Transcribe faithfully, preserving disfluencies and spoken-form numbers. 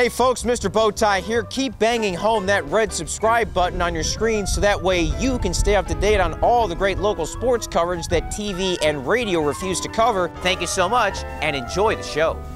Hey folks, Mister Bowtie here. Keep banging home that red subscribe button on your screen so that way you can stay up to date on all the great local sports coverage that T V and radio refuse to cover. Thank you so much and enjoy the show.